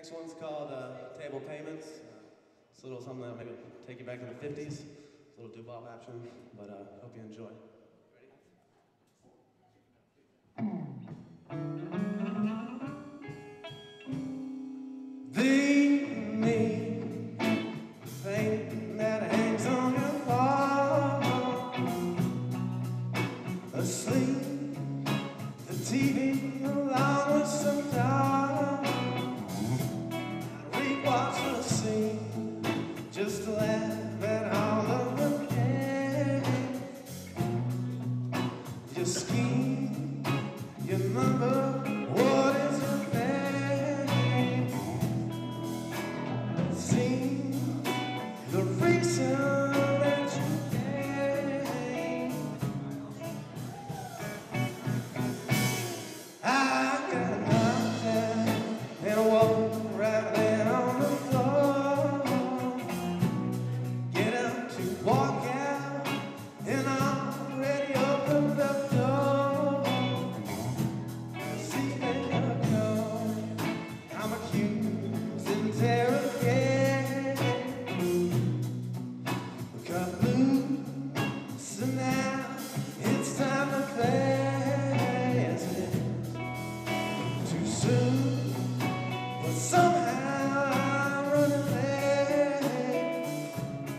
Next one's called Table Payments. It's a little something that'll maybe take you back to the 50s. It's a little doo-wop action, but hope you enjoy. The paint that hangs on your wall, asleep, the TV along with some dog. I rewatch the scene just to laugh at all of the pain. Your scheme, your number, what is your name? See the reason that you came. I got knocked down and walked right there on the floor. Get up to walk out and already opened the door. See there you go, I'm accused, interrogated, got loose, so now it's time to play. Yes, it is too soon, but somehow I'm running late,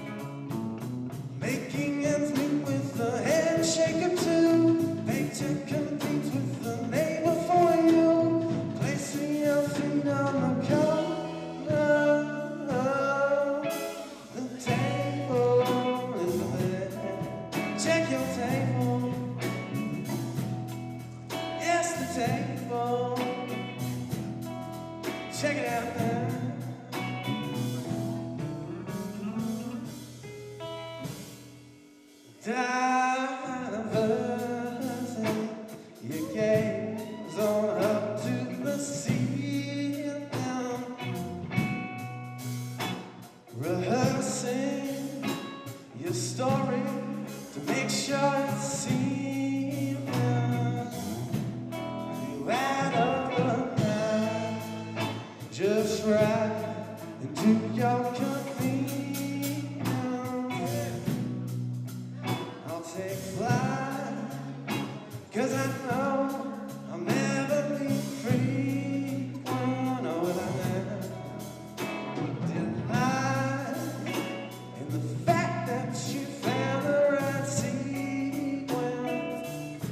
making ends meet with a handshake or two, paycheck competes with the neighbor for you, placing your feet on the corner of the table is the bed. Check your table, yes, the table. Check it out now. Diversely, your gaze on up to the ceiling, rehearsing your story to make sure it's seen. You add up the night just right into your convenience. I'll take flight, 'cause I know I'll never be free. Oh, no, will I never deny in the fact that you found the right sequence.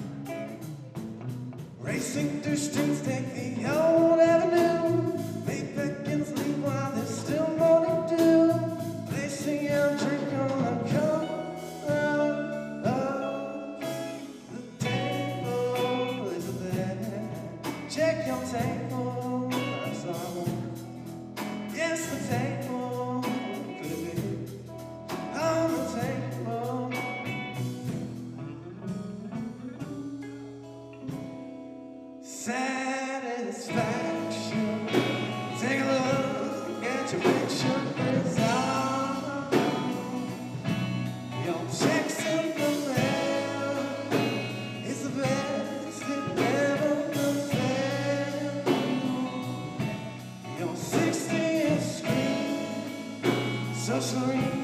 Racing through streets, take the old avenue, make beckons leave while there's still more to do, placing your drink on the corner of the table is a bed. Check your table, that's all. Yes, the table could it be on the table. Satisfaction. Take a look at your picture. It's all your checks in the mail. It's the best it ever could fail. Your 60th screen, so serene.